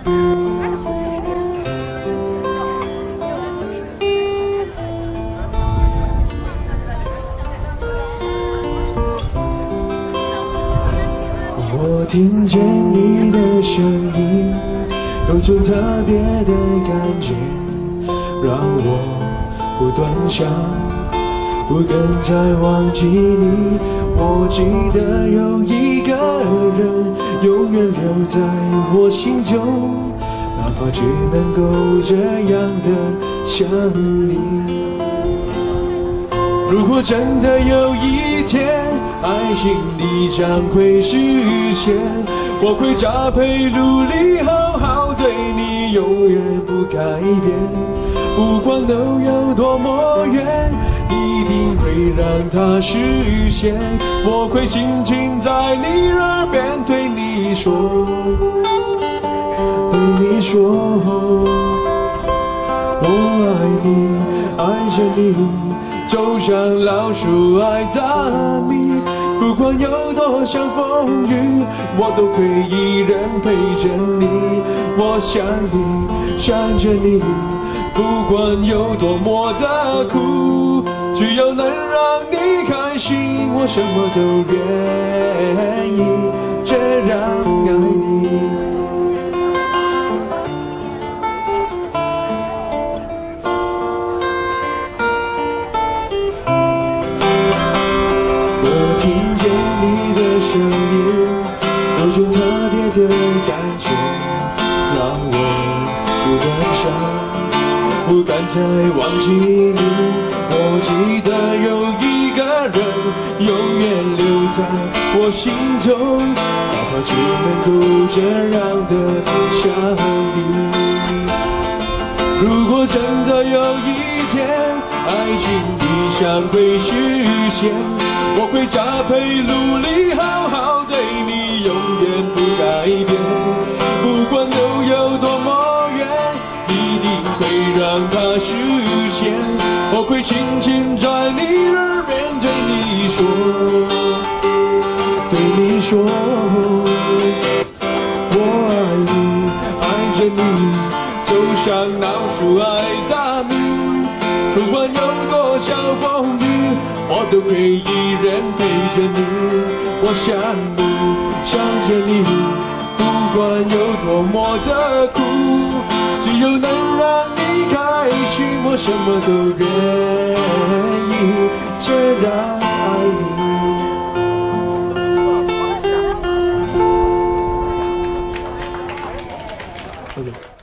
我听见你的声音，有种特别的感觉，让我不断想，不敢再忘记你。我记得有一个人永远留在我心中，哪怕只能够这样的想你。如果真的有一天爱情你将会实现，我会加倍努力，好好对你，永远不改变。不管路有多么远，一定会让它实现。我会轻轻在你耳边对你说，对你说，我爱你，爱着你，就像老鼠爱大米。不管有多少风雨，我都会依然陪着你。我想你，想着你，不管有多么的苦，只要能让你开心，我什么都愿意，这样爱你。听见你的声音，有种特别的感觉，让我不断想，不敢再忘记你。我记得有一个人永远留在我心中，哪怕只能够这样的想你。如果真的有一天爱情理想会实现，我会加倍努力，好好对你，永远不改变。不管路有多么远，一定会让它实现。我会轻轻在你耳边对你说，对你说，我爱你，爱着你，就像老鼠爱大米。不管有多少风雨，我都会依然陪着你。我想你，想着你，不管有多么的苦，只要能让你开心，我什么都愿意，这样爱你。